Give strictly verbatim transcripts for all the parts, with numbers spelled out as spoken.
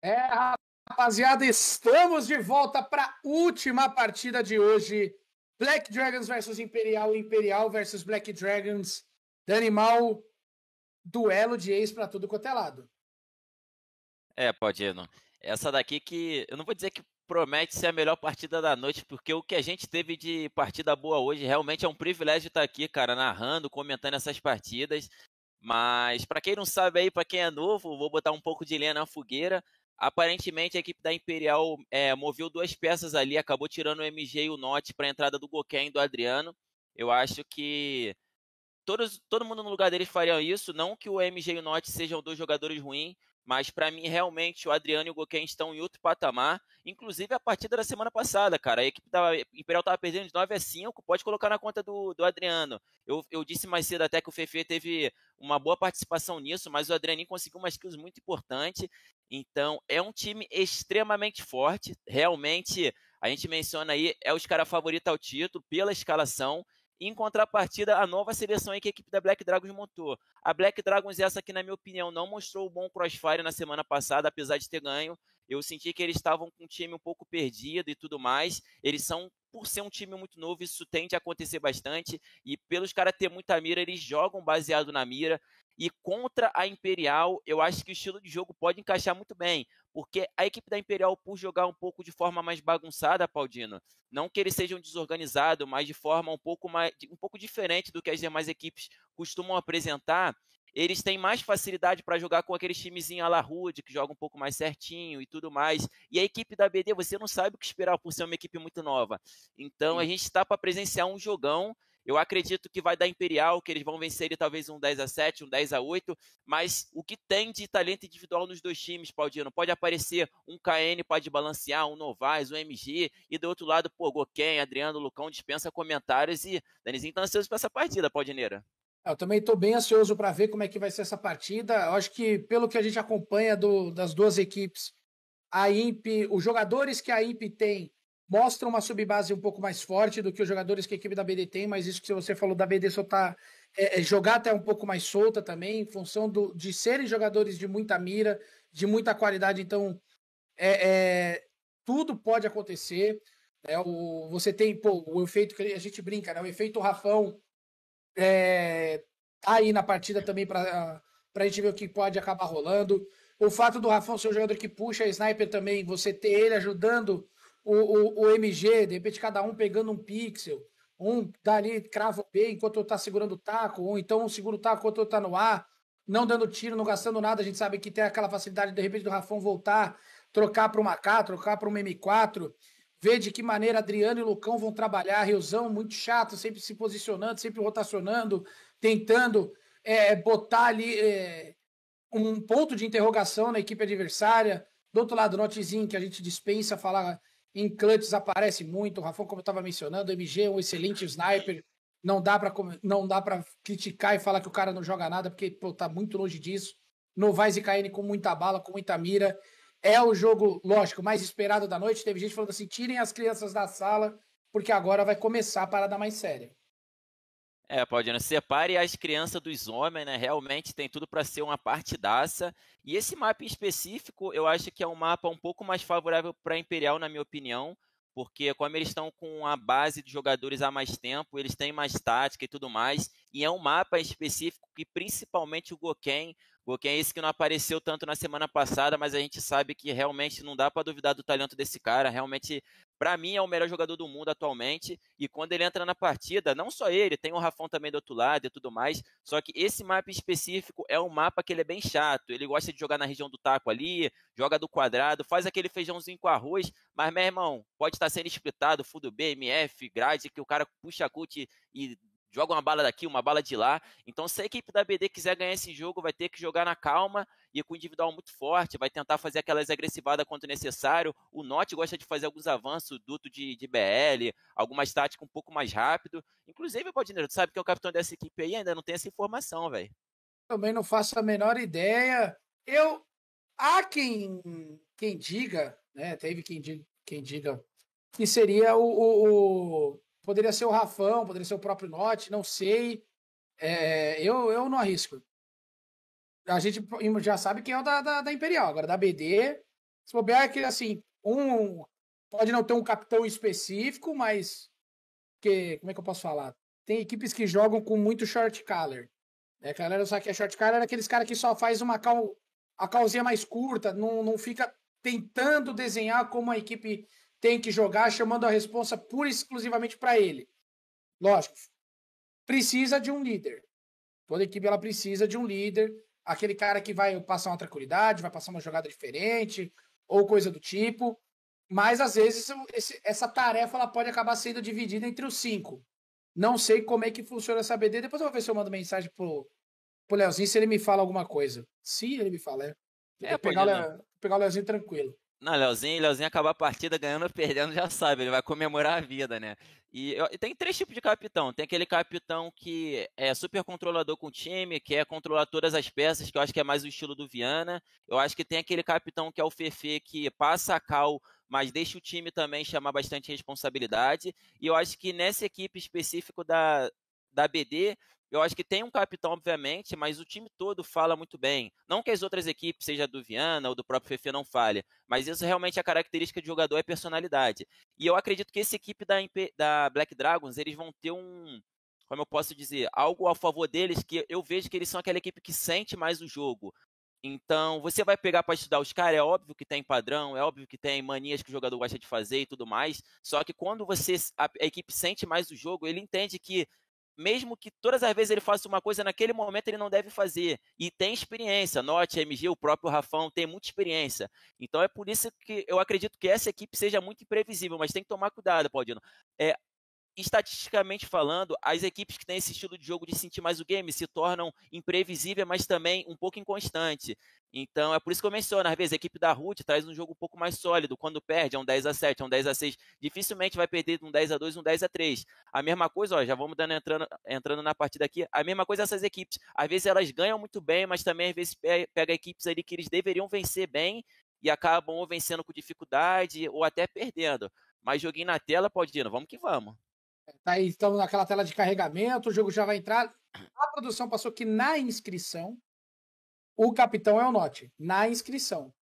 É, rapaziada, estamos de volta para a última partida de hoje. Black Dragons versus Imperial, Imperial versus Black Dragons. Danimal, duelo de ex para tudo quanto é lado. É, Paudino, essa daqui que eu não vou dizer que promete ser a melhor partida da noite, porque o que a gente teve de partida boa hoje realmente é um privilégio estar aqui, cara, narrando, comentando essas partidas. Mas para quem não sabe aí, para quem é novo, vou botar um pouco de lenha na fogueira. Aparentemente a equipe da Imperial é, moveu duas peças ali, acabou tirando o M G e o Note para a entrada do Goken e do Adriano. Eu acho que todos, todo mundo no lugar deles faria isso. Não que o M G e o Note sejam dois jogadores ruins, mas para mim realmente o Adriano e o Goken estão em outro patamar. Inclusive a partida da semana passada, cara, a equipe da Imperial estava perdendo de nove a cinco, pode colocar na conta do, do Adriano. Eu, eu disse mais cedo até que o Fefe teve uma boa participação nisso, mas o Adrianinho conseguiu umas skills muito importantes. Então é um time extremamente forte. Realmente, a gente menciona aí, é os caras favoritos ao título pela escalação. Em contrapartida, a nova seleção que a equipe da Black Dragons montou. A Black Dragons, essa aqui, na minha opinião, não mostrou o bom crossfire na semana passada, apesar de ter ganho. Eu senti que eles estavam com um time um pouco perdido e tudo mais. Eles são, por ser um time muito novo, isso tende a acontecer bastante. E pelos caras ter muita mira, eles jogam baseado na mira. E contra a Imperial, eu acho que o estilo de jogo pode encaixar muito bem. Porque a equipe da Imperial, por jogar um pouco de forma mais bagunçada, Paudino, não que eles sejam desorganizados, mas de forma um pouco, mais, um pouco diferente do que as demais equipes costumam apresentar, eles têm mais facilidade para jogar com aqueles timezinhos à la Rude, que jogam um pouco mais certinho e tudo mais. E a equipe da B D, você não sabe o que esperar por ser uma equipe muito nova. Então a gente está para presenciar um jogão. Eu acredito que vai dar Imperial, que eles vão vencer ele talvez um dez a sete, um dez a oito, mas o que tem de talento individual nos dois times, Paudino, pode aparecer um K N, pode balancear, um Novaes, um M G, e do outro lado, pô, Goken, Adriano, Lucão, dispensa comentários, e Danizinho tá ansioso para essa partida, Paudineira. Eu também estou bem ansioso para ver como é que vai ser essa partida. Eu acho que, pelo que a gente acompanha do, das duas equipes, a Imp, os jogadores que a Imp tem mostram uma subbase um pouco mais forte do que os jogadores que a equipe da B D tem, mas isso que você falou da B D só tá é, é, jogar até um pouco mais solta também, em função do, de serem jogadores de muita mira, de muita qualidade, então é, é, tudo pode acontecer. É, o, você tem pô, o efeito que a gente brinca, né? O efeito Rafão é, tá aí na partida também para a gente ver o que pode acabar rolando. O fato do Rafão ser um jogador que puxa a sniper também, você ter ele ajudando o, o, o M G, de repente cada um pegando um pixel, um dali crava o B enquanto eu tá segurando o taco, ou então um segura o taco enquanto eu tá no ar, não dando tiro, não gastando nada, a gente sabe que tem aquela facilidade de repente do Rafão voltar, trocar para uma K, trocar para uma M quatro, ver de que maneira Adriano e Lucão vão trabalhar, Riozão muito chato, sempre se posicionando, sempre rotacionando, tentando é, botar ali é, um ponto de interrogação na equipe adversária. Do outro lado, o Notezinho, que a gente dispensa falar em clutches, aparece muito. O Rafão, como eu estava mencionando, o M G é um excelente sniper. Não dá para não dá para criticar e falar que o cara não joga nada, porque pô, tá muito longe disso. Novaes e K N com muita bala, com muita mira. É o jogo, lógico, mais esperado da noite. Teve gente falando assim: tirem as crianças da sala, porque agora vai começar a parada mais séria. É, Paudino, separe as crianças dos homens, né? Realmente tem tudo para ser uma partidaça. E esse mapa em específico, eu acho que é um mapa um pouco mais favorável para a Imperial, na minha opinião, porque como eles estão com a base de jogadores há mais tempo, eles têm mais tática e tudo mais. E é um mapa específico que principalmente o Goken, Goken é esse que não apareceu tanto na semana passada, mas a gente sabe que realmente não dá para duvidar do talento desse cara. Realmente, para mim, é o melhor jogador do mundo atualmente. E quando ele entra na partida, não só ele, tem o Rafão também do outro lado e tudo mais. Só que esse mapa específico é um mapa que ele é bem chato. Ele gosta de jogar na região do taco ali, joga do quadrado, faz aquele feijãozinho com arroz. Mas, meu irmão, pode estar sendo splitado, full do B, M F, grade, que o cara puxa a cut e joga uma bala daqui, uma bala de lá. Então, se a equipe da B D quiser ganhar esse jogo, vai ter que jogar na calma e com o individual muito forte, vai tentar fazer aquelas agressivadas quando necessário. O Note gosta de fazer alguns avanços, duto de, de B L, algumas táticas um pouco mais rápido. Inclusive, Baldineiro, tu sabe que é o capitão dessa equipe aí, ainda não tem essa informação, velho. Também não faço a menor ideia. Eu. Há quem, quem diga, né? Teve quem diga, quem diga que seria o, o, o- Poderia ser o Rafão, poderia ser o próprio Note, não sei. É, eu, eu não arrisco. A gente já sabe quem é o da, da, da Imperial, agora da B D. Se bobear é que, assim, um pode não ter um capitão específico, mas que, como é que eu posso falar? Tem equipes que jogam com muito short color. É, a galera sabe que é short color é aqueles caras que só faz uma cal, a calzinha mais curta, não, não fica tentando desenhar como a equipe tem que jogar, chamando a responsa pura e exclusivamente para ele. Lógico, precisa de um líder. Toda equipe ela precisa de um líder, aquele cara que vai passar uma tranquilidade, vai passar uma jogada diferente, ou coisa do tipo. Mas, às vezes, esse, essa tarefa ela pode acabar sendo dividida entre os cinco. Não sei como é que funciona essa B D. Depois eu vou ver se eu mando mensagem pro, pro Leozinho, se ele me fala alguma coisa. Se ele me fala, é. É, pegar, pode, o Le... pegar o Leozinho tranquilo. Não, Leozinho, Leozinho acabar a partida ganhando ou perdendo, já sabe, ele vai comemorar a vida, né? E, eu, e tem três tipos de capitão. Tem aquele capitão que é super controlador com o time, que é controlar todas as peças, que eu acho que é mais o estilo do Viana. Eu acho que tem aquele capitão que é o Fefe, que passa a cal, mas deixa o time também chamar bastante responsabilidade. E eu acho que nessa equipe específica da, da B D, eu acho que tem um capitão, obviamente, mas o time todo fala muito bem. Não que as outras equipes, seja do Viana ou do próprio Fefe, não falhe, mas isso realmente é a característica de jogador, é personalidade. E eu acredito que essa equipe da, da Black Dragons, eles vão ter um, como eu posso dizer, algo a favor deles, que eu vejo que eles são aquela equipe que sente mais o jogo. Então, você vai pegar para estudar os caras, é óbvio que tem padrão, é óbvio que tem manias que o jogador gosta de fazer e tudo mais, só que quando você a, a equipe sente mais o jogo, ele entende que mesmo que todas as vezes ele faça uma coisa, naquele momento ele não deve fazer. E tem experiência. Note, M G, o próprio Rafão tem muita experiência. Então é por isso que eu acredito que essa equipe seja muito imprevisível, mas tem que tomar cuidado, Paulino. É, estatisticamente falando, as equipes que têm esse estilo de jogo de sentir mais o game se tornam imprevisíveis, mas também um pouco inconstante. Então, é por isso que eu menciono, às vezes, a equipe da Root traz um jogo um pouco mais sólido. Quando perde, é um dez a sete, é um dez a seis. Dificilmente vai perder um dez a dois, um dez a três. A mesma coisa, ó, já vamos dando, entrando, entrando na partida aqui, a mesma coisa essas equipes. Às vezes elas ganham muito bem, mas também às vezes pega equipes ali que eles deveriam vencer bem e acabam ou vencendo com dificuldade ou até perdendo. Mas joguinho na tela, pode ir, vamos que vamos. Tá aí, estamos naquela tela de carregamento, o jogo já vai entrar. A produção passou que na inscrição, o capitão é o Note. Na inscrição.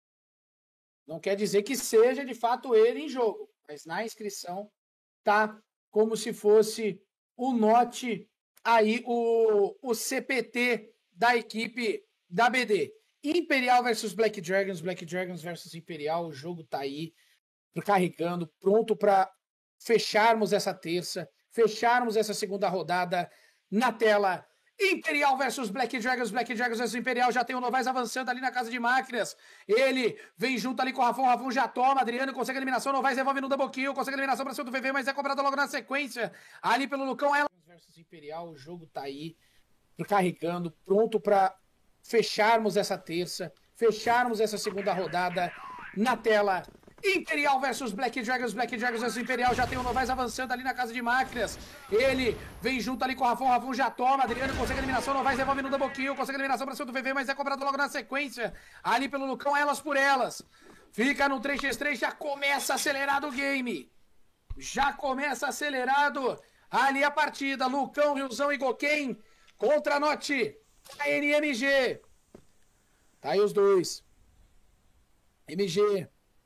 Não quer dizer que seja de fato ele em jogo, mas na inscrição tá como se fosse o Note aí, o, o C P T da equipe da B D. Imperial versus Black Dragons, Black Dragons versus Imperial, o jogo tá aí, carregando, pronto para fecharmos essa terça, fecharmos essa segunda rodada na tela. Imperial versus Black Dragons, Black Dragons versus Imperial, já tem o Novaes avançando ali na casa de máquinas, ele vem junto ali com o Rafão, o Rafão já toma, Adriano consegue a eliminação, Novaes devolve no double kill, consegue a eliminação para cima do V V, mas é cobrado logo na sequência, ali pelo Lucão, ela versus Imperial, o jogo tá aí, carregando, pronto para fecharmos essa terça, fecharmos essa segunda rodada na tela. Imperial versus Black Dragons, Black Dragons versus Imperial, já tem o Novaes avançando ali na casa de máquinas, ele vem junto ali com o Rafão, o Rafão já toma, Adriano consegue a eliminação, Novaes devolve no double kill, consegue a eliminação para cima do V V, mas é cobrado logo na sequência, ali pelo Lucão, elas por elas, fica no três contra três, já começa acelerado o game, já começa acelerado ali a partida, Lucão, Riozão e Goken contra a Note, a N M G, tá aí os dois, M G,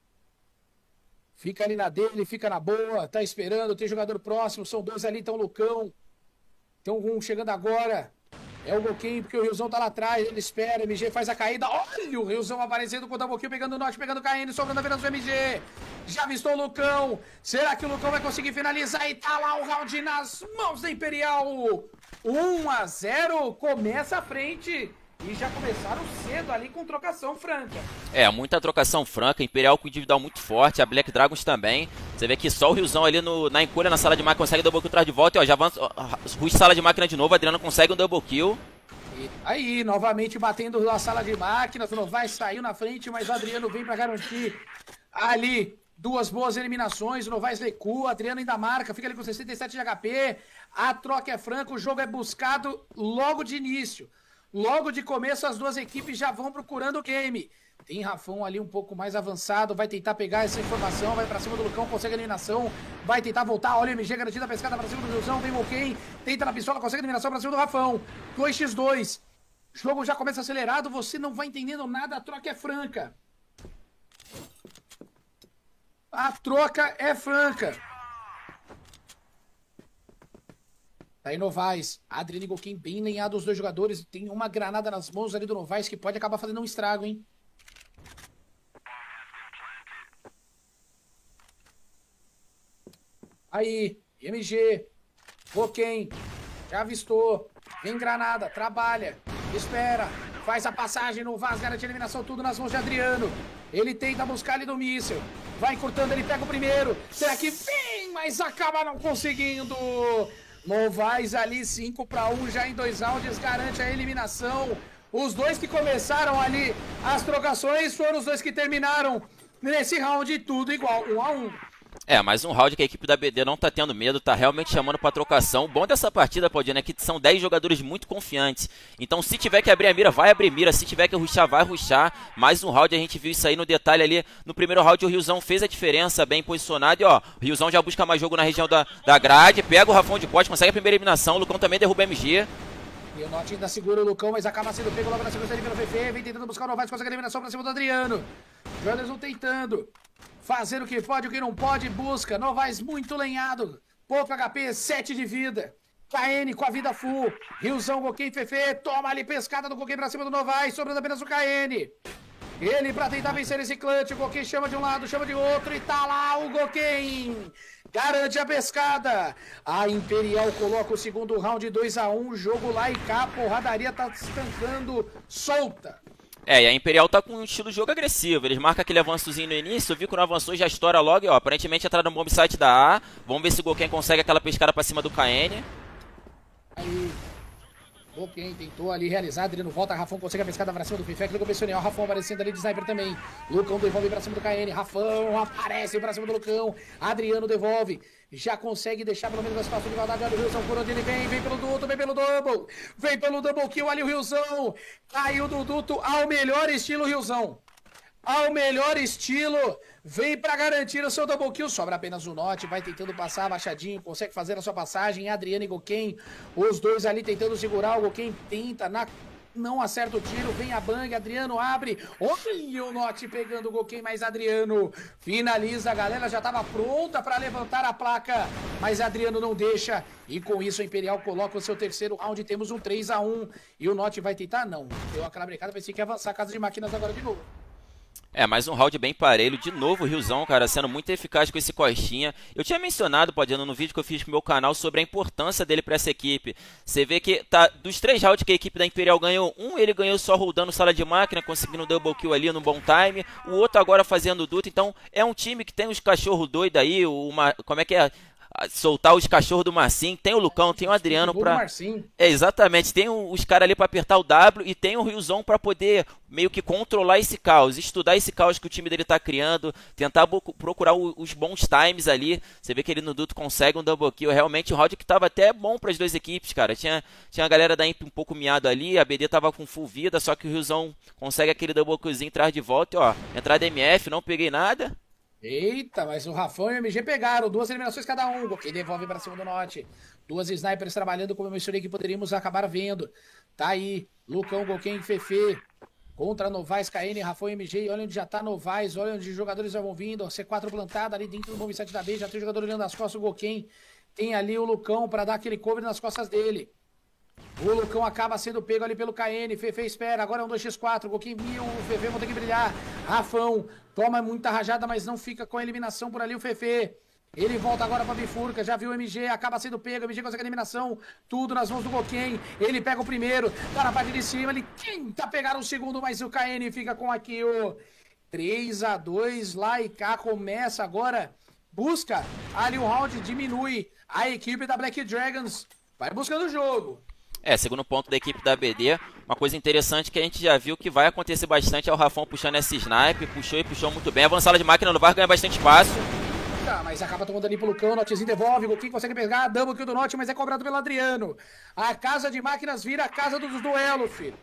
fica ali na dele, fica na boa, tá esperando, tem jogador próximo, são dois ali, então o Lucão. Tem um chegando agora. É o Goken, porque o Riozão tá lá atrás, ele espera, M G faz a caída. Olha o Riozão aparecendo com o double kill, pegando o Norte, pegando o K N, sobrando apenas o M G. Já avistou o Lucão. Será que o Lucão vai conseguir finalizar? E tá lá o round nas mãos da Imperial. um a zero, começa a frente. E já começaram cedo ali com trocação franca. É, muita trocação franca, Imperial com individual muito forte, a Black Dragons também. Você vê que só o Riozão ali no, na encolha, na sala de máquina, consegue double kill atrás de volta. E ó, já avança, Rush sala de máquina de novo, Adriano consegue um double kill. E aí, novamente batendo na sala de máquinas, o Novaes saiu na frente, mas o Adriano vem para garantir ali duas boas eliminações. O Novaes recua, Adriano ainda marca, fica ali com sessenta e sete de H P. A troca é franca, o jogo é buscado logo de início. Logo de começo, as duas equipes já vão procurando o game. Tem Rafão ali um pouco mais avançado, vai tentar pegar essa informação, vai pra cima do Lucão, consegue a eliminação, vai tentar voltar, olha o M G garantida a pescada pra cima do Riozão, vem o Ken, tenta na pistola, consegue a eliminação pra cima do Rafão. dois contra dois, o jogo já começa acelerado, você não vai entendendo nada, a troca é franca. A troca é franca. Tá aí Novaes. Adriano e Goken bem lenhado os dois jogadores. Tem uma granada nas mãos ali do Novaes que pode acabar fazendo um estrago, hein? Aí, M G. Goken. Já avistou. Vem granada. Trabalha. Espera. Faz a passagem no Vaz. Garante a eliminação. Tudo nas mãos de Adriano. Ele tenta buscar ali do míssil. Vai encurtando. Ele pega o primeiro. Será que vem? Mas acaba não conseguindo. Novaes ali, cinco para um, já em dois rounds, garante a eliminação. Os dois que começaram ali as trocações foram os dois que terminaram nesse round, tudo igual, um a um. É, mais um round que a equipe da B D não tá tendo medo, tá realmente chamando pra trocação. O bom dessa partida, Paudino, é que são dez jogadores muito confiantes. Então, se tiver que abrir a mira, vai abrir mira. Se tiver que rushar, vai rushar. Mais um round, a gente viu isso aí no detalhe ali. No primeiro round, o Riozão fez a diferença, bem posicionado. E, ó, o Riozão já busca mais jogo na região da, da grade. Pega o Rafão de poste, consegue a primeira eliminação. O Lucão também derruba o M G. E o Note ainda segura o Lucão, mas acaba sendo pego logo na sequência dele pelo V F. Vem tentando buscar o Novaes, consegue a eliminação pra cima do Adriano. Joderson tentando fazer o que pode, o que não pode, busca. Novaes muito lenhado. Pouco H P, sete de vida. K N com a vida full. Riozão, Goken, Fefe. Toma ali pescada do Goken pra cima do Novaes. Sobrando apenas o K N. Ele pra tentar vencer esse clutch. O Goken chama de um lado, chama de outro. E tá lá o Goken. Garante a pescada. A Imperial coloca o segundo round dois a um. Jogo lá e cá. A porradaria tá estancando solta. É, e a Imperial tá com um estilo de jogo agressivo. Eles marcam aquele avançozinho no início. Eu vi que não avançou, já estoura logo. E, ó, aparentemente entraram no bomb site da A. Vamos ver se o Goken consegue aquela pescada pra cima do K N. Aí, Goken tentou ali realizar. Adriano volta. Rafão consegue a pescada pra cima do Fifé. Clicou o Rafão aparecendo ali de sniper também. Lucão devolve pra cima do K N. Rafão aparece pra cima do Lucão. Adriano devolve. Já consegue deixar pelo menos a situação de igualdade. Olha o Riozão por onde ele vem. Vem pelo duto, vem pelo double. Vem pelo double kill. Olha o Riozão. Caiu do duto ao melhor estilo Riozão. Ao melhor estilo. Vem pra garantir o seu double kill. Sobra apenas o Note. Vai tentando passar abaixadinho. Consegue fazer a sua passagem. Adriano e Goken. Os dois ali tentando segurar. O Goken tenta na... Não acerta o tiro, vem a bang, Adriano abre, olha o Note pegando o Goken, mas Adriano finaliza, a galera já estava pronta para levantar a placa, mas Adriano não deixa, e com isso a Imperial coloca o seu terceiro round, temos um três a um, e o Note vai tentar? Não, deu aquela brecada, vai ter que avançar a casa de máquinas agora de novo. É, mais um round bem parelho. De novo o Riozão, cara, sendo muito eficaz com esse costinha. Eu tinha mencionado, Padiano, no vídeo que eu fiz pro meu canal sobre a importância dele pra essa equipe. Você vê que tá dos três rounds que a equipe da Imperial ganhou, um ele ganhou só rodando sala de máquina, conseguindo double kill ali no bom time. O outro agora fazendo duto. Então é um time que tem uns cachorros doidos aí, uma, como é que é? Soltar os cachorros do Marcinho, tem o Lucão, tem o Adriano pra... É, exatamente, tem os caras ali pra apertar o W e tem o Riozão pra poder meio que controlar esse caos, estudar esse caos que o time dele tá criando, tentar procurar os bons times ali. Você vê que ele no duto consegue um double kill, realmente um round que tava até bom pras duas equipes, cara. Tinha, tinha a galera da Imp um pouco miado ali, a B D tava com full vida, só que o Riozão consegue aquele double killzinho, traz de volta e ó, entrada M F, não peguei nada. Eita, mas o Rafão e o M G pegaram, duas eliminações cada um, Goken devolve pra cima do Note, duas snipers trabalhando como eu mencionei que poderíamos acabar vendo, tá aí, Lucão, Goken e Fefe, contra Novaes, K N, Rafão e M G, olha onde já tá Novaes, olha onde os jogadores vão vindo, C quatro plantada ali dentro do moveset da B, já tem o jogador olhando nas costas, o Goken tem ali o Lucão pra dar aquele cover nas costas dele. O Lucão acaba sendo pego ali pelo K N, Fefe espera, agora é um dois por quatro, Goken mil, o Fefe vão ter que brilhar, Rafão toma muita rajada, mas não fica com a eliminação por ali o Fefe, ele volta agora pra bifurca, já viu o M G, acaba sendo pego, o M G consegue a eliminação, tudo nas mãos do Goken, ele pega o primeiro, tá na parte de cima, ele tenta pegar o segundo, mas o K N fica com aqui o três a dois, lá e cá começa agora, busca ali o round, diminui, a equipe da Black Dragons vai buscando o jogo. É, segundo ponto da equipe da B D, uma coisa interessante que a gente já viu que vai acontecer bastante é o Rafão puxando esse snipe, puxou e puxou muito bem, avançada de máquina no VAR, ganha bastante espaço. Tá, mas acaba tomando ali pro Lucão, Notezinho devolve, o Goken consegue pegar, double kill do Note, mas é cobrado pelo Adriano. A casa de máquinas vira a casa dos duelos, filho.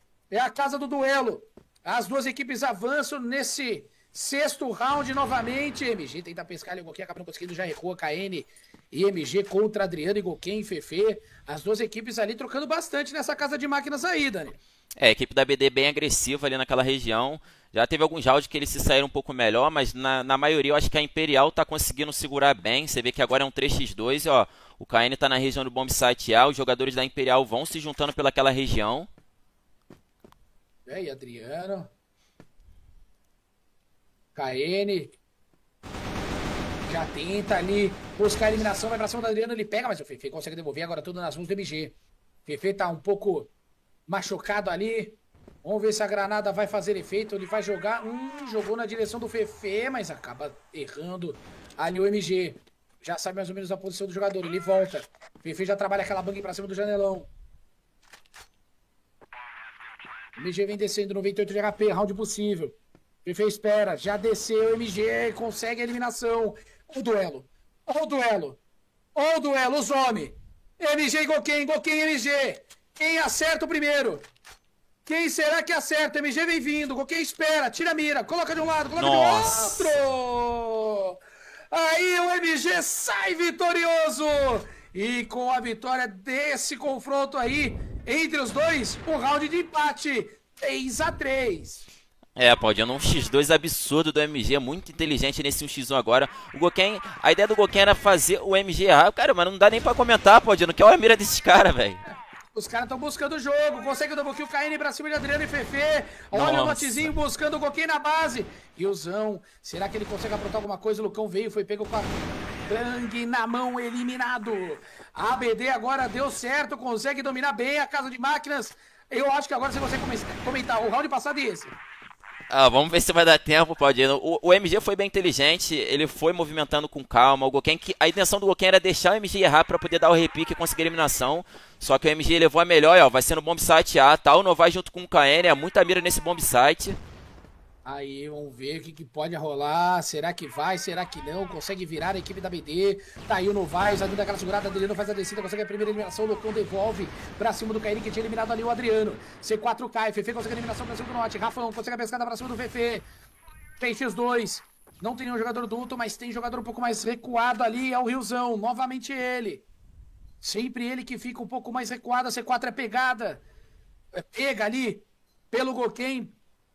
É a casa do duelo. As duas equipes avançam nesse sexto round novamente, M G tenta pescar ali, o Goken acaba não conseguindo, já errou, K N e M G contra Adriano e Goken e Fefe. As duas equipes ali trocando bastante nessa casa de máquinas aí, Dani. É, a equipe da B D bem agressiva ali naquela região. Já teve alguns rounds que eles se saíram um pouco melhor, mas na, na maioria eu acho que a Imperial tá conseguindo segurar bem. Você vê que agora é um três contra dois, e, ó. O K N tá na região do bomb site A, os jogadores da Imperial vão se juntando pelaquela região. É, e Adriano. K N. Já tenta ali buscar a eliminação, vai pra cima do Adriano, ele pega, mas o Fefe consegue devolver agora tudo nas mãos do M G. Fefe tá um pouco machucado ali. Vamos ver se a granada vai fazer efeito. Ele vai jogar. Hum, jogou na direção do Fefe, mas acaba errando ali o M G. Já sabe mais ou menos a posição do jogador. Ele volta. Fefe já trabalha aquela bang pra cima do janelão. O M G vem descendo, noventa e oito de H P, round possível. Fefe espera, já desceu o M G, consegue a eliminação. Olha o duelo. Olha o duelo. Olha o duelo, os homens. M G e Gokém, Gokém e M G. Quem acerta o primeiro? Quem será que acerta? M G vem vindo, Gokém espera, tira a mira, coloca de um lado, coloca Nossa. de outro. Aí o M G sai vitorioso. E com a vitória desse confronto aí, entre os dois, um round de empate, três a três. É, Paulinho, um xis dois absurdo do M G, muito inteligente nesse um xis um agora. O Gokém, a ideia do Gokém era fazer o M G errar. Cara, mas não dá nem pra comentar, Paulinho, que é a mira desses caras, velho. Os caras estão buscando o jogo, consegue o double kill, K N pra cima de Adriano e Fefe. Olha Nossa. o Notezinho buscando o Gokém na base. E o Zão, será que ele consegue aprontar alguma coisa? O Lucão veio, foi pego com a Bang na mão, eliminado. A A B D agora deu certo, consegue dominar bem a casa de máquinas. Eu acho que agora você consegue comentar o round passado e esse. Ah, vamos ver se vai dar tempo, Paulinho. O, o M G foi bem inteligente, ele foi movimentando com calma. O Gokém, que a intenção do Gokém era deixar o M G errar pra poder dar o repique e conseguir a eliminação. Só que o M G levou a melhor, ó, vai ser no bomb site A, tá? O Novais junto com o K N, é muita mira nesse bomb site. Aí, vamos ver o que, que pode rolar. Será que vai? Será que não? Consegue virar a equipe da B D. Tá aí o Novaes, dando aquela segurada dele, não faz a descida, consegue a primeira eliminação. O Lucão devolve pra cima do K N, que tinha eliminado ali o Adriano. C quatro cai, Fefe consegue a eliminação pra cima do Norte. Rafão consegue a pescada pra cima do Fefe. três contra dois. Não tem nenhum jogador adulto, mas tem jogador um pouco mais recuado ali. É o Riozão, novamente ele. Sempre ele que fica um pouco mais recuado. A C quatro é pegada. É pega ali pelo Gokém.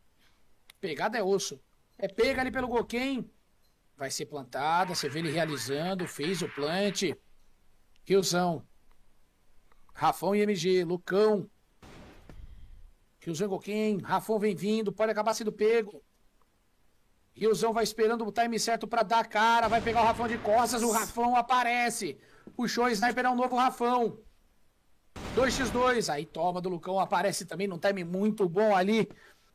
Pegada é osso. É pega ali pelo Gokém. Vai ser plantada. Você vê ele realizando. Fez o plant. Riozão. Rafão e M G. Lucão. Riozão e Gokém. Rafão vem vindo. Pode acabar sendo pego. Riozão vai esperando o time certo pra dar cara. Vai pegar o Rafão de costas. O Rafão aparece. Puxou o sniper, é um novo Rafão. dois contra dois. Aí toma do Lucão. Aparece também num time muito bom ali.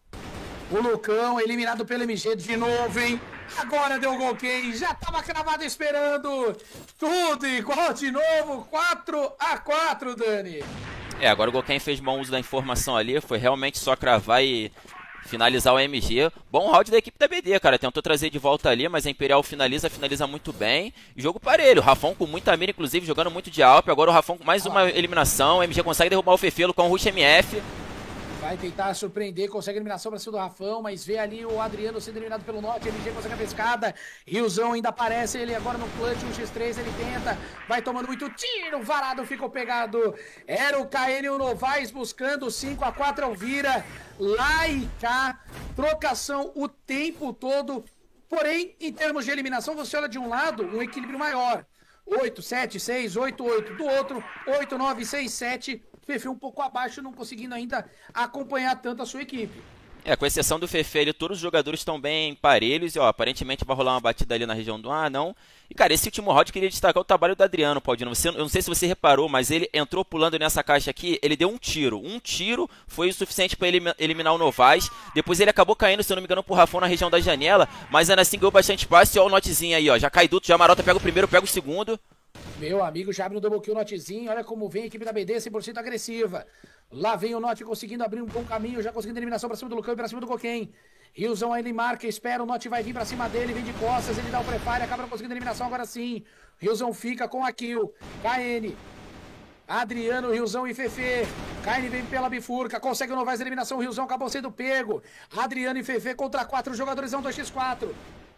O Lucão eliminado pelo M G de novo, hein? Agora deu o Gokém. Já tava cravado esperando. Tudo igual de novo. quatro a quatro, Dani. É, agora o Gokém fez bom uso da informação ali. Foi realmente só cravar e finalizar o M G. Bom round da equipe da B D, cara. Tentou trazer de volta ali, mas a Imperial finaliza, finaliza muito bem. Jogo parelho. Rafão com muita mira, inclusive, jogando muito de Alp. Agora o Rafão com mais uma eliminação. O M G consegue derrubar o Fefelo com o Rush M F. Vai tentar surpreender, consegue a eliminação pra cima do Rafão, mas vê ali o Adriano sendo eliminado pelo Norte, M G consegue a pescada, Riozão ainda aparece, ele agora no clutch, um contra três, ele tenta, vai tomando muito tiro, varado ficou pegado, era o K N e o Novaes buscando cinco a quatro, Elvira, lá e cá, trocação o tempo todo, porém, em termos de eliminação, você olha de um lado, um equilíbrio maior, oito, sete, seis, oito, oito, do outro, oito, nove, seis, sete, Fefe um pouco abaixo, não conseguindo ainda acompanhar tanto a sua equipe. É, com exceção do Fefe, ele, todos os jogadores estão bem parelhos e, ó, aparentemente vai rolar uma batida ali na região do A, não. E, cara, esse último round eu queria destacar o trabalho do Adriano, Paulinho. Você, eu não sei se você reparou, mas ele entrou pulando nessa caixa aqui, ele deu um tiro. Um tiro foi o suficiente para ele eliminar o Novaes. Depois ele acabou caindo, se eu não me engano, pro Rafão na região da janela, mas ainda assim ganhou bastante espaço. E ó o Notezinho aí, ó, já cai duto, já Marota pega o primeiro, pega o segundo. Meu amigo já abre no double kill o Notezinho, olha como vem a equipe da B D, cem por cento agressiva. Lá vem o Note conseguindo abrir um bom caminho, já conseguindo eliminação pra cima do Lucão e pra cima do Gokém. Riozão aí ele marca, espera, o Note vai vir pra cima dele, vem de costas, ele dá o prepare, acaba não conseguindo eliminação agora sim. Riozão fica com a kill, K N, Adriano, Riozão e Fefe. K N vem pela bifurca, consegue o Novaes eliminação, o Riozão acabou sendo pego. Adriano e Fefe contra quatro jogadores, é um dois contra quatro.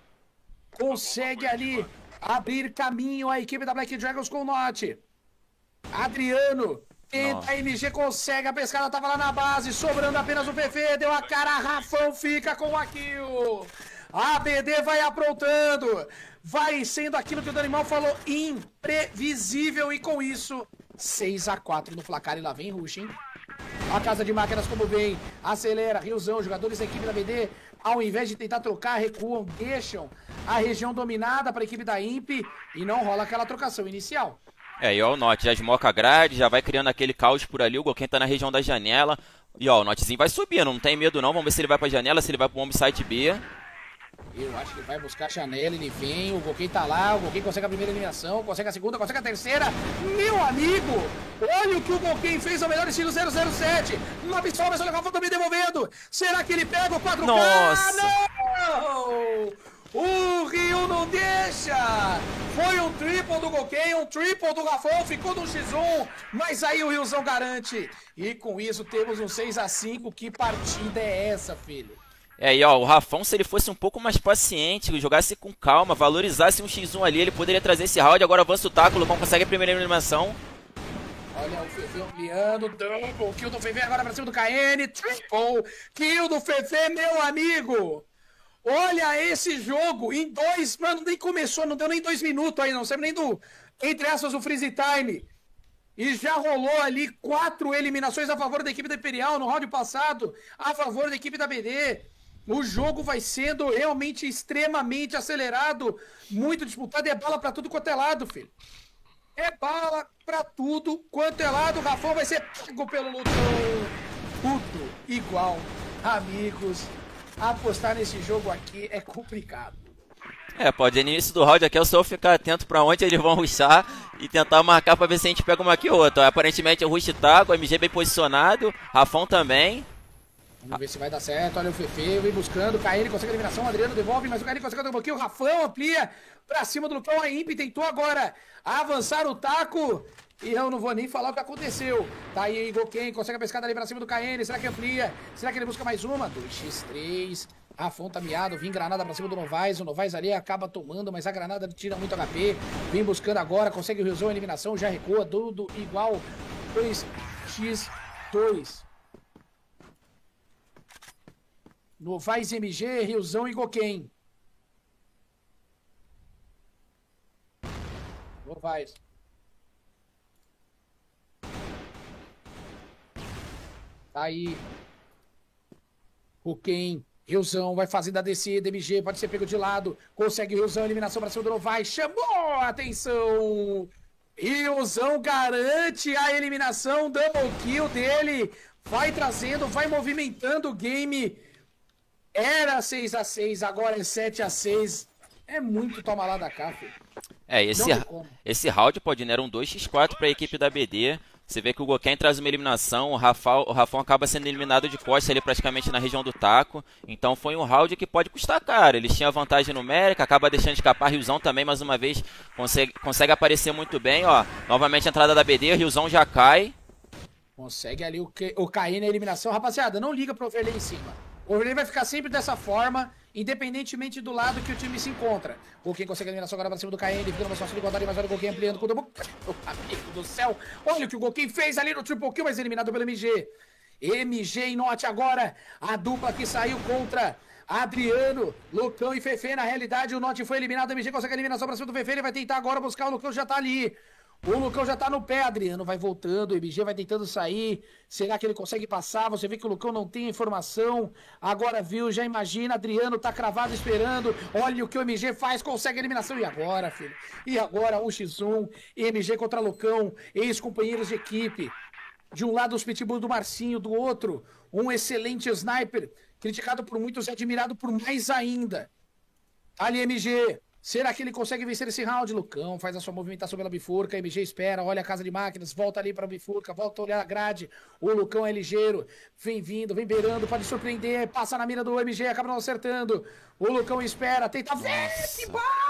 Consegue ali abrir caminho a equipe da Black Dragons com o Note. Adriano Tenta, a M G consegue, a pescada tava lá na base, sobrando apenas o P V, deu a cara, Rafão fica com a kill. A B D vai aprontando, vai sendo aquilo que o Danimal falou, imprevisível, e com isso, seis a quatro no placar, e lá vem Rush, hein? A casa de máquinas como vem, acelera, Riozão, jogadores da equipe da B D, ao invés de tentar trocar, recuam, deixam a região dominada para a equipe da Imp e não rola aquela trocação inicial. É, e ó o Note, já esmoca a grade, já vai criando aquele caos por ali, o Gouken tá na região da janela, e ó, o Notezinho vai subindo, não tem medo não, vamos ver se ele vai pra janela, se ele vai pro bomb site B. Eu acho que ele vai buscar a janela, ele vem, o Gouken tá lá, o Gouken consegue a primeira eliminação, consegue a segunda, consegue a terceira. Meu amigo, olha o que o Gouken fez ao melhor estilo zero zero sete. Uma pistola, mas olha o Rafão também devolvendo. Será que ele pega o quatro K? Nossa! Não! O Ryu não deixa! Foi um triple do Gouken, um triple do Rafão, ficou no xis um, mas aí o Ryuzão garante. E com isso temos um seis a cinco, que partida é essa, filho? É, e ó, o Rafão, se ele fosse um pouco mais paciente, jogasse com calma, valorizasse um xis um ali, ele poderia trazer esse round. Agora avança o taco, o Lucão consegue a primeira eliminação. Olha o Fefe ampliando, double kill do Fefe agora pra cima do K N, triple kill do Fefe, meu amigo! Olha esse jogo, em dois, mano, nem começou, não deu nem dois minutos aí, não sabe nem do, entre aspas, o freeze time. E já rolou ali quatro eliminações a favor da equipe da Imperial no round passado, a favor da equipe da B D. O jogo vai sendo realmente extremamente acelerado, muito disputado, e é bala pra tudo quanto é lado, filho. É bala pra tudo quanto é lado, o Rafão vai ser pego pelo Lutão. Tudo igual, amigos. Apostar nesse jogo aqui é complicado. É, pode no início do round aqui é só ficar atento pra onde eles vão rushar e tentar marcar pra ver se a gente pega uma aqui ou outra. Aparentemente o rush tá, com o M G bem posicionado, Rafão também. Vamos ver se vai dar certo, olha o Fefe, vem buscando, o K N consegue a eliminação, o Adriano devolve, mas o K N consegue dar um pouquinho, o Rafão amplia pra cima do Lucão, a Imp tentou agora avançar o taco, e eu não vou nem falar o que aconteceu. Tá aí, Gouken consegue a pescada ali pra cima do K N, será que amplia? Será que ele busca mais uma? dois a três, Rafão tá miado, vem granada pra cima do Novaes, o Novaes ali acaba tomando, mas a granada tira muito H P, vem buscando agora, consegue o Ryuzão a eliminação, já recua, tudo igual, dois a dois. Novaes, M G, Ryuzão e Gouken. Novaes. Tá aí. Gouken. Ryuzão vai fazendo a descida. M G pode ser pego de lado. Consegue o Ryuzão. Eliminação para cima do Novaes. Chamou a atenção. Ryuzão garante a eliminação. Double kill dele. Vai trazendo, vai movimentando o game. Era seis a seis, agora é sete a seis. É muito toma lá da cá, filho. É, esse, esse round, pode era um dois a quatro para a equipe da B D. Você vê que o Gouken traz uma eliminação, o Rafão, o Rafão acaba sendo eliminado de costas ali praticamente na região do taco. Então foi um round que pode custar caro. Eles tinham vantagem numérica, acaba deixando escapar. Ryuzão também, mais uma vez, consegue, consegue aparecer muito bem. Ó, novamente a entrada da B D, Ryuzão já cai. Consegue ali o, o cair na eliminação. Rapaziada, não liga pro overlay em cima. O overlay vai ficar sempre dessa forma, independentemente do lado que o time se encontra. O Gouken consegue a eliminação agora pra cima do K N, ficando uma situação de igualdade, mas olha o Gouken ampliando com o double. Amigo do céu, olha o que o Gouken fez ali no triple kill, mas eliminado pelo M G. M G e Note agora, a dupla que saiu contra Adriano, Lucão e Fefe. Na realidade, o Note foi eliminado, o M G consegue a eliminação pra cima do Fefe, ele vai tentar agora buscar, o Lucão já tá ali. O Lucão já tá no pé, Adriano vai voltando, o M G vai tentando sair, será que ele consegue passar? Você vê que o Lucão não tem informação, agora viu, já imagina, Adriano tá cravado esperando, olha o que o M G faz, consegue a eliminação, e agora, filho? E agora, um a um, M G contra Lucão, ex-companheiros de equipe, de um lado os pitbulls do Marcinho, do outro, um excelente sniper, criticado por muitos e admirado por mais ainda. Ali, M G... Será que ele consegue vencer esse round? Lucão faz a sua movimentação pela bifurca, M G espera, olha a casa de máquinas, volta ali para a bifurca, volta a olhar a grade, o Lucão é ligeiro, vem vindo, vem beirando, pode surpreender, passa na mira do M G, acaba não acertando, o Lucão espera, tenta ver, que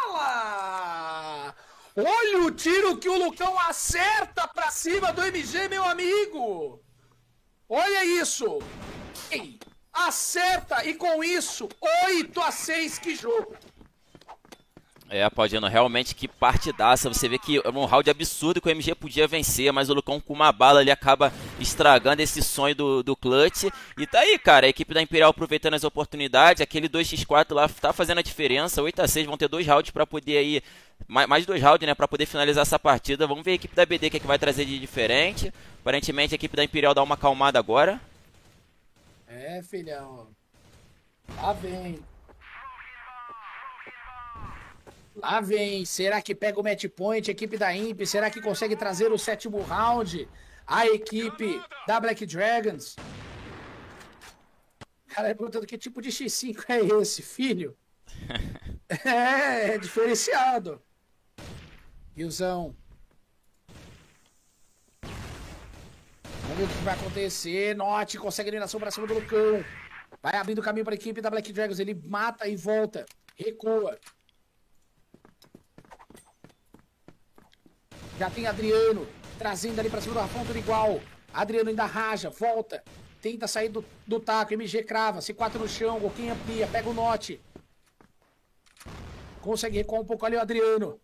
bala! Olha o tiro que o Lucão acerta para cima do M G, meu amigo! Olha isso! Ei, acerta e com isso, oito a seis, que jogo! É, Paudino, realmente que partidaça. Você vê que é um round absurdo que o M G podia vencer, mas o Lucão com uma bala ele acaba estragando esse sonho do, do clutch. E tá aí, cara, a equipe da Imperial aproveitando as oportunidades. Aquele dois por quatro lá tá fazendo a diferença. oito a seis, vão ter dois rounds pra poder aí. Mais, mais dois rounds, né, pra poder finalizar essa partida. Vamos ver a equipe da B D o que, é que vai trazer de diferente. Aparentemente a equipe da Imperial dá uma acalmada agora. É, filhão. Lá vem. Lá vem. Será que pega o match point? A equipe da Imp. Será que consegue trazer o sétimo round? A equipe da Black Dragons. Cara, perguntando que tipo de X cinco é esse, filho? É, é diferenciado. Guilzão. Vamos ver o que vai acontecer. Note consegue eliminação pra cima do Lucão. Vai abrindo caminho para a equipe da Black Dragons. Ele mata e volta. Recua. Já tem Adriano trazendo ali pra cima do Rafão, tudo igual. Adriano ainda raja, volta. Tenta sair do, do taco. M G crava. C quatro no chão. Goquinha amplia. Pega o Note. Consegue recuar um pouco ali o Adriano.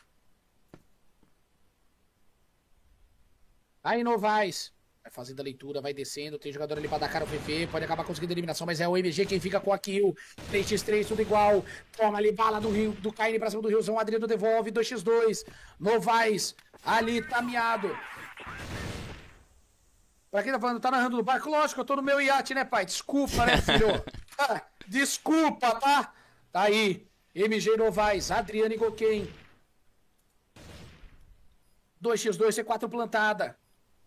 Aí Novaes. Vai fazendo a leitura, vai descendo. Tem jogador ali pra dar cara ao F F. Pode acabar conseguindo a eliminação, mas é o M G quem fica com a kill. três por três, tudo igual. Toma ali bala do Rio, do Caine pra cima do Riozão. Adriano devolve. dois por dois. Novaes ali, tameado. Pra quem tá falando, tá narrando no barco? Lógico, eu tô no meu iate, né, pai? Desculpa, né, filho? Ah, desculpa, tá? Tá aí. M G Novaes, Adriano e Goken. dois por dois, C quatro plantada.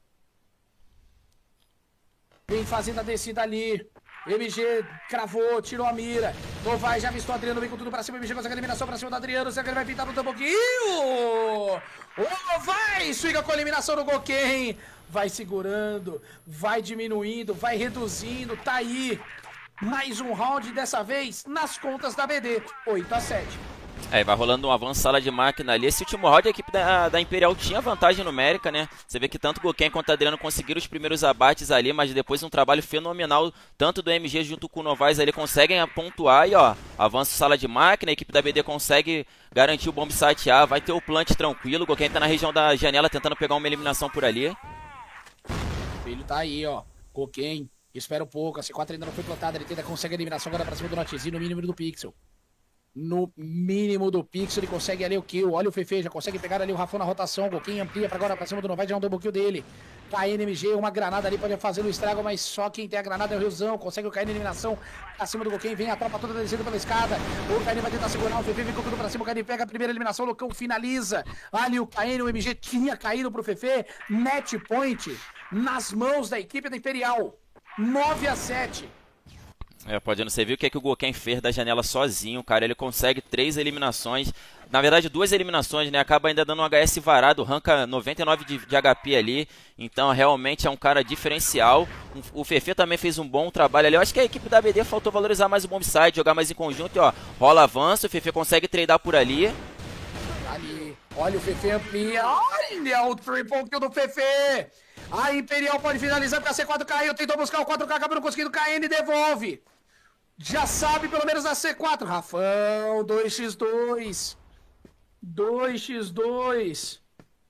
Vem fazendo a descida ali. M G cravou, tirou a mira. Novaes já avistou o Adriano, vem com tudo pra cima. M G consegue a eliminação pra cima do Adriano. Será que ele vai pintar no tamboquinho? O Novaes fica com a eliminação do Goken. Vai segurando, vai diminuindo, vai reduzindo. Tá aí. Mais um round dessa vez nas contas da B D. oito a sete. É, vai rolando um avanço sala de máquina ali. Esse último round a equipe da, da Imperial tinha vantagem numérica, né? Você vê que tanto o Goken quanto o Adriano conseguiram os primeiros abates ali, mas depois um trabalho fenomenal, tanto do M G junto com o Novaes ali, conseguem pontuar e ó, avanço sala de máquina, a equipe da B D consegue garantir o bomb site A, vai ter o plant tranquilo, o Goken tá na região da janela tentando pegar uma eliminação por ali. O filho tá aí, ó. Goken, espera um pouco, a C quatro ainda não foi plantada, ele tenta consegue a eliminação agora pra cima do Notezinho no mínimo do Pixel. No mínimo do Pixel, ele consegue ali o kill. Olha o Fefe, já consegue pegar ali o Rafão na rotação. O Goquinho amplia pra agora pra cima do Novaes, já é um double kill dele. K N M G, uma granada ali pode fazer o estrago, mas só quem tem a granada é o Riozão. Consegue o K N eliminação acima do Goquinho. Vem a tropa toda descendo pela escada. O K N vai tentar segurar o Fefe, vem com tudo pra cima. O K N pega a primeira eliminação. O Lucão finaliza. Ali o K N, o M G tinha caído pro Fefe. Net point nas mãos da equipe da Imperial. nove a sete. É, Paudino, você viu o que, é que o Goken fez da janela sozinho, cara, ele consegue três eliminações, na verdade duas eliminações, né, acaba ainda dando um H S varado, arranca noventa e nove de, de H P ali, então realmente é um cara diferencial. O Fefe também fez um bom trabalho ali, eu acho que a equipe da B D faltou valorizar mais o bombsite, jogar mais em conjunto, e ó, rola avanço, o Fefe consegue tradar por ali. Ali, olha o Fefe amplia, olha o triple kill do Fefe. A Imperial pode finalizar porque a C quatro caiu, tentou buscar o quatro K, acabou não conseguindo, K N devolve. Já sabe pelo menos a C quatro. Rafão, dois por dois. dois por dois.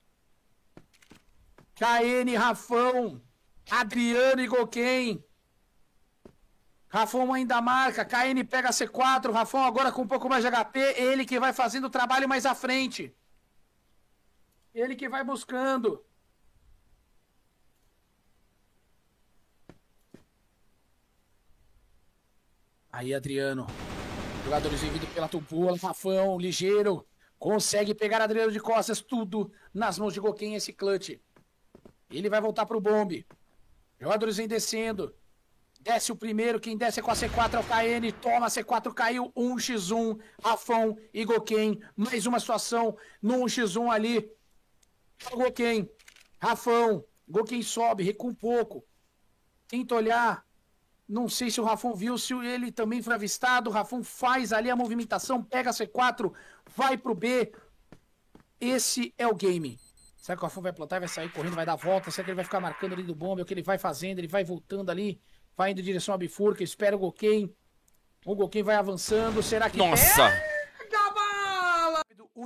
K N, Rafão. Adriano e Goken. Rafão ainda marca. K N pega a C quatro. Rafão agora com um pouco mais de H P. Ele que vai fazendo o trabalho mais à frente. Ele que vai buscando. Aí, Adriano. Jogadores vividos pela Tupola. Rafão, ligeiro. Consegue pegar Adriano de costas. Tudo nas mãos de Goken, esse clutch. Ele vai voltar pro bombe. Jogadores vêm descendo. Desce o primeiro. Quem desce é com a C quatro é o K N. Toma, a C quatro caiu. um por um. Rafão e Goken. Mais uma situação no um por um ali. O Goken. Rafão. Goken sobe, recua um pouco. Tenta olhar. Não sei se o Rafão viu, se ele também foi avistado. O Rafão faz ali a movimentação, pega a C quatro, vai pro B. Esse é o game. Será que o Rafão vai plantar, vai sair correndo, vai dar a volta? Será que ele vai ficar marcando ali do bombe? É o que ele vai fazendo, ele vai voltando ali, vai indo em direção à bifurca, espera o Goken. O Goken vai avançando, será que... Nossa! É!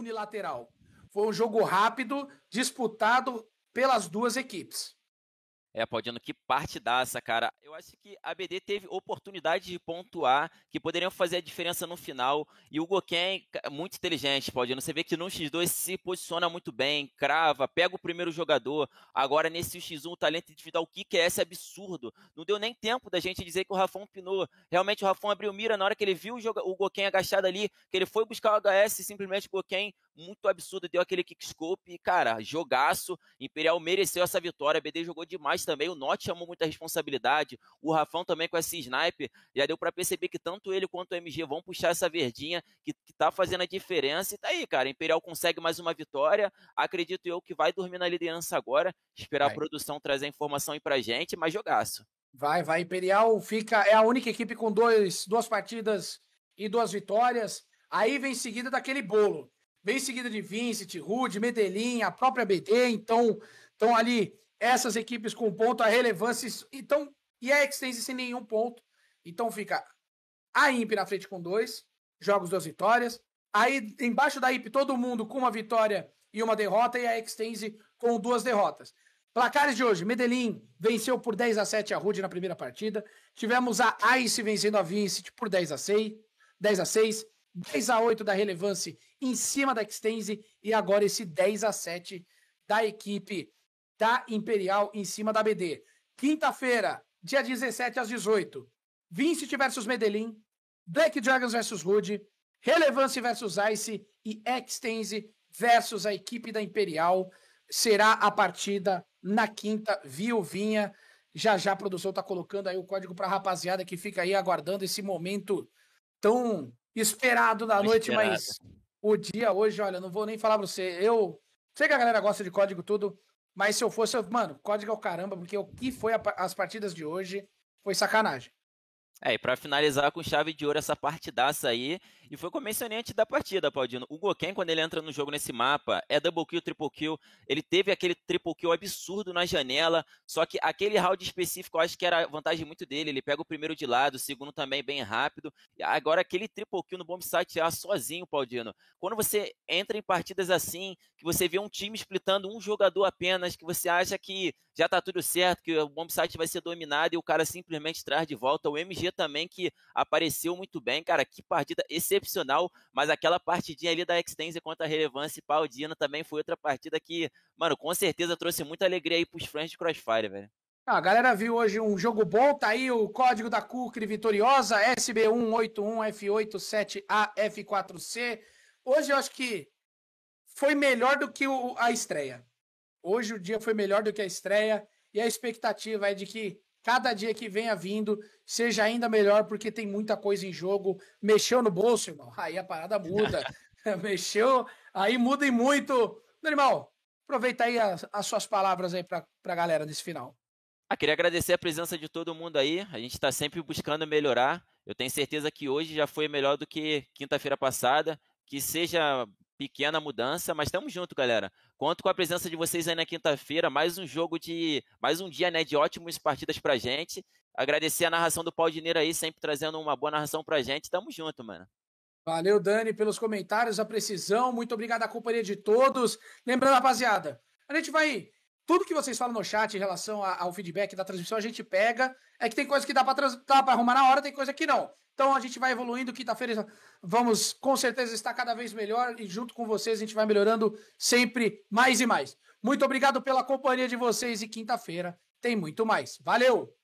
unilateral. Foi um jogo rápido, disputado pelas duas equipes. É, Paudino, que partidaça, cara. Eu acho que a B D teve oportunidade de pontuar, que poderiam fazer a diferença no final. E o Gokhan é muito inteligente, Paudino. Você vê que no xis dois se posiciona muito bem, crava, pega o primeiro jogador. Agora, nesse xis um, o talento individual, o que é esse absurdo? Não deu nem tempo da gente dizer que o Rafão pinou. Realmente, o Rafão abriu mira na hora que ele viu o Gokhan agachado ali, que ele foi buscar o H S e simplesmente o Gokhan, muito absurdo, deu aquele kickscope. E, cara, jogaço. Imperial mereceu essa vitória. A B D jogou demais também, o Note chamou muita responsabilidade, o Rafão também com esse sniper, já deu para perceber que tanto ele quanto o M G vão puxar essa verdinha, que, que tá fazendo a diferença, e tá aí, cara, Imperial consegue mais uma vitória, acredito eu que vai dormir na liderança agora, esperar vai. A produção trazer a informação aí pra gente, mas jogaço. Vai, vai, Imperial fica, é a única equipe com dois, duas partidas e duas vitórias, aí vem em seguida daquele bolo, vem em seguida de Vincent, Rude, Medellín, a própria B D, então, estão ali essas equipes com ponto, a relevância, então, e a Extense sem nenhum ponto. Então fica a Imp na frente com dois, jogos, duas vitórias. Aí embaixo da Imp todo mundo com uma vitória e uma derrota, e a Extense com duas derrotas. Placares de hoje, Medellín venceu por dez a sete a Rude na primeira partida. Tivemos a Ice vencendo a Vincent por dez a seis, dez a seis, dez a oito da Relevance em cima da Extense, e agora esse dez a sete da equipe da Imperial em cima da B D. Quinta-feira, dia dezessete às dezoito, Vincent versus Medellín, Black Dragons versus Rude, Relevance versus Ice e Extense versus a equipe da Imperial. Será a partida na quinta, viuvinha. Já já a produção tá colocando aí o código pra rapaziada que fica aí aguardando esse momento tão esperado da noite, esperado. Mas o dia hoje, olha, não vou nem falar pra você, eu sei que a galera gosta de código tudo, mas se eu fosse, eu, mano, código é o caramba, porque o que foi a, as partidas de hoje foi sacanagem. É, e pra finalizar com chave de ouro essa partidaça aí, e foi como mencionante da partida, Paudino. O Gokhan, quando ele entra no jogo nesse mapa, é double kill, triple kill, ele teve aquele triple kill absurdo na janela, só que aquele round específico eu acho que era a vantagem muito dele, ele pega o primeiro de lado, o segundo também bem rápido, e agora aquele triple kill no bomb site A sozinho, Paudino. Quando você entra em partidas assim, que você vê um time splitando um jogador apenas, que você acha que já tá tudo certo, que o bomb site vai ser dominado e o cara simplesmente traz de volta, o M G também que apareceu muito bem, cara, que partida excepcional, mas aquela partidinha ali da Extense contra a Relevance e Paudino também foi outra partida que, mano, com certeza trouxe muita alegria aí pros fãs de Crossfire, velho. A galera viu hoje um jogo bom, tá aí o código da Kukri vitoriosa, S B um oito um F oito sete A F quatro C. Hoje eu acho que foi melhor do que o, a estreia. Hoje o dia foi melhor do que a estreia e a expectativa é de que cada dia que venha vindo seja ainda melhor, porque tem muita coisa em jogo. Mexeu no bolso, irmão, aí a parada muda. Mexeu, aí muda e muito. Irmão, aproveita aí as, as suas palavras aí pra, pra galera desse final. Ah, queria agradecer a presença de todo mundo aí. A gente está sempre buscando melhorar. Eu tenho certeza que hoje já foi melhor do que quinta-feira passada. Que seja pequena mudança, mas estamos juntos, galera. Conto com a presença de vocês aí na quinta-feira. Mais um jogo de... Mais um dia, né, de ótimas partidas pra gente. Agradecer a narração do Paudineiro aí, sempre trazendo uma boa narração pra gente. Tamo junto, mano. Valeu, Dani, pelos comentários, a precisão. Muito obrigado à companhia de todos. Lembrando, rapaziada, a gente vai... Tudo que vocês falam no chat em relação ao feedback da transmissão, a gente pega. É que tem coisa que dá pra, trans... dá pra arrumar na hora, tem coisa que não. Então a gente vai evoluindo. Quinta-feira vamos com certeza estar cada vez melhor. E junto com vocês a gente vai melhorando sempre mais e mais. Muito obrigado pela companhia de vocês. E quinta-feira tem muito mais. Valeu!